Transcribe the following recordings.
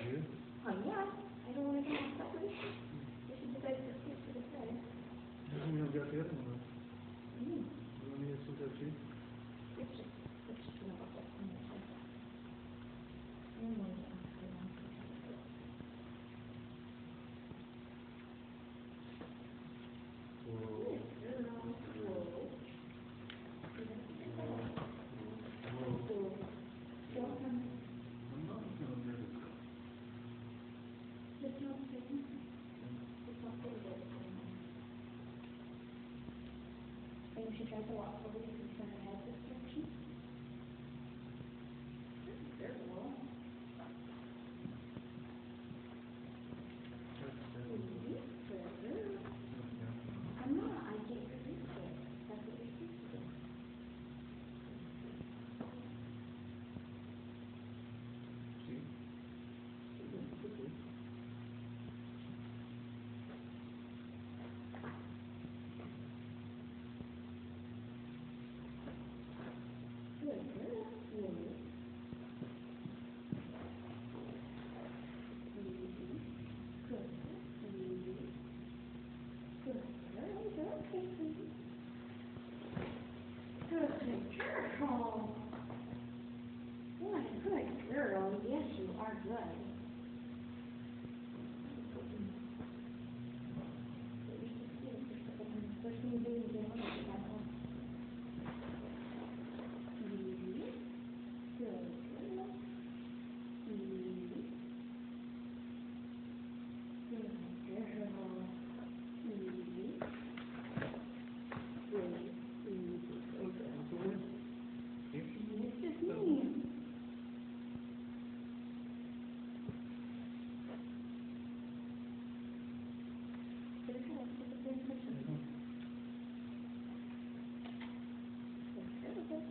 you. Oh, yeah. I don't want to get my property. This is the guy that gets to the side. Doesn't mean I've got the other one. Mm. You want me to see that too? Oops. Oops. No, that's on the side. Whoa. I'm not feeling nervous. Maybe she tries to walk over to turn her head this direction. Very well. I'm not. I get your reset. That's what you're supposed to do. See? Good girl. Good. Good girl. You're okay, sweetie. Good girl. What a good girl. Yes, you are good. First thing you do is get on it. Good girl. Good girl. It's just me. Put your head to the same person. Good girl.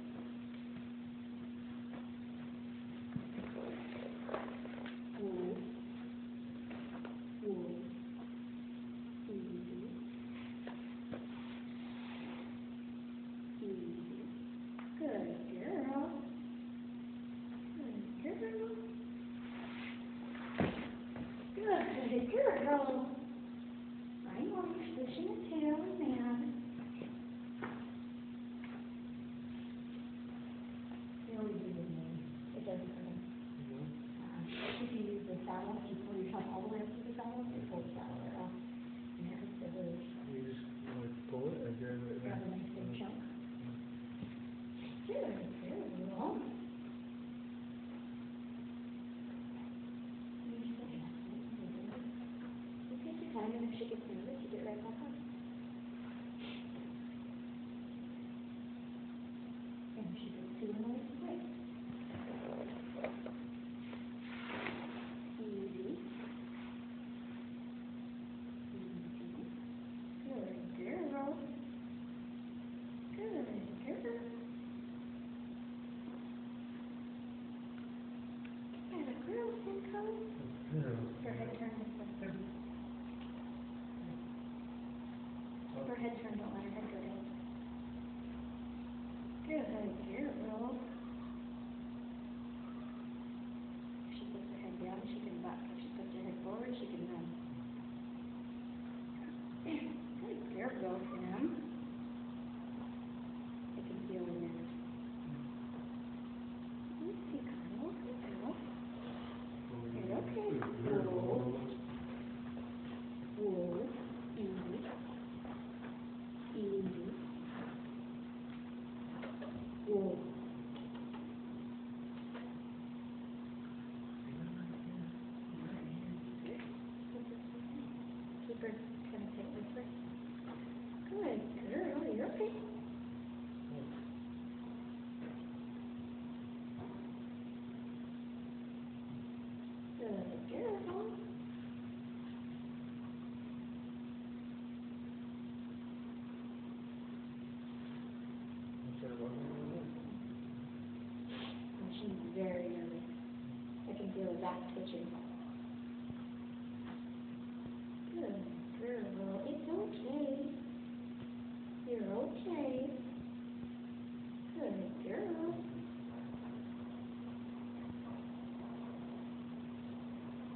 Good girl. Good girl. Good girl. I know you're swishing a tail and mad. You always do it, man. It doesn't hurt him. If you use the saddle, if you pull yourself all the way up to the saddle, you pull the saddle right off. And it hurts the really You just like pull it and grab it. grab a nice big chunk. Good girl. You take your time, and if she gets nervous, you get right back up. And she goes to a nice place. Easy. Good girl. Good girl. And a girl can come. Her head turned this way. Keep her head turned, don't let her head go down. Good girl. If she puts her head down, she can buck. If she puts her head forward, she can run. Good girl, Sam. I can feel it in. Easy, girl. Good girl. You're okay. Whoa. Easy. Easy. Whoa. Keep her kind of tight this way. Good girl. You're okay. Good girl. And she's very nervous. I can feel her back twitching. Good girl. It's okay. You're okay. Good girl.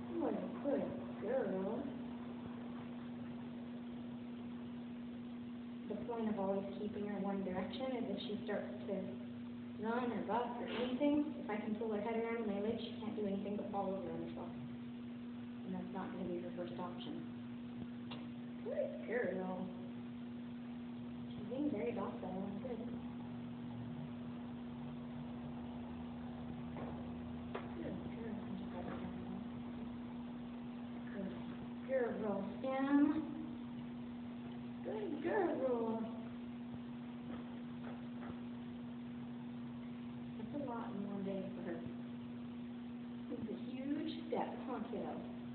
point of always keeping her one direction is if she starts to run or buck or anything, if I can pull her head around my leg, she can't do anything but fall over on herself. And that's not going to be her first option. Good girl. She's being very docile. Good. Good girl, Sam. Good girl. That's a lot in one day for her. It's a huge step, huh, kiddo?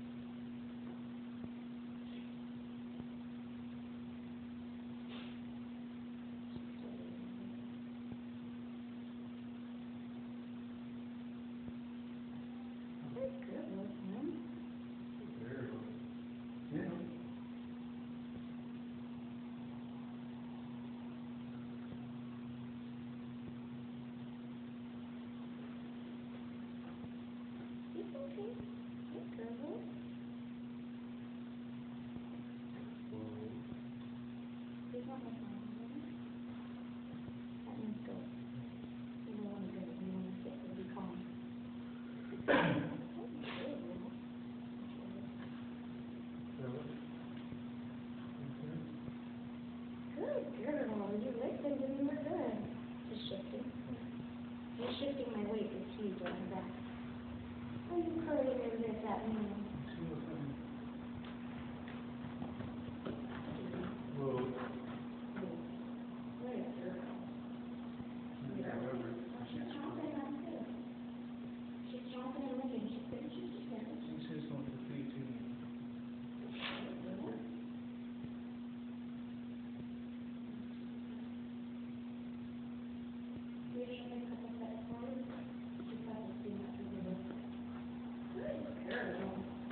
Good girl, Sam. Very well. Yeah. It's okay. Good girl. Well, It's not like that means go. You don't want to go. You want to sit and be calm. Good girl. Bella. Okay. Good girl. Your legs are doing more good. Just shifting. Just shifting my weight is huge on her back. Are you curling your lip at me? See what's happening? Well, Good girl. however, She's chomping on too. She's chomping and licking. She's good. She's good. she says something to feed to me. You're showing a couple steps forward. She's probably seen that through the lip. Good girl.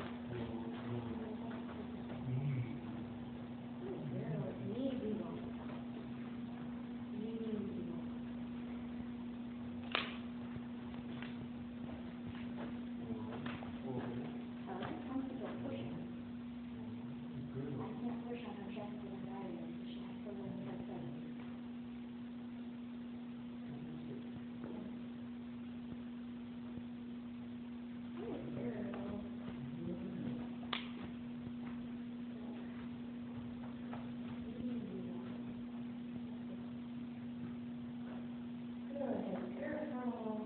Good girl. Easy one. Easy one. I like comfortable pushing. I can't push on her chest with her diet, so she has to learn to let go. Good girl. Good girl.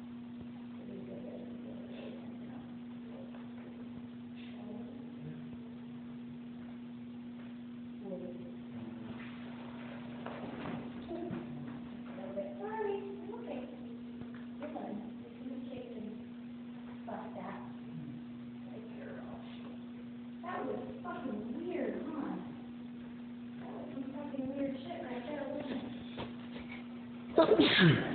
Sorry, I'm okay. You're fine. You can just shake and bust that. Good girl. That was fucking weird, huh? That was some fucking weird shit right there, wasn't it?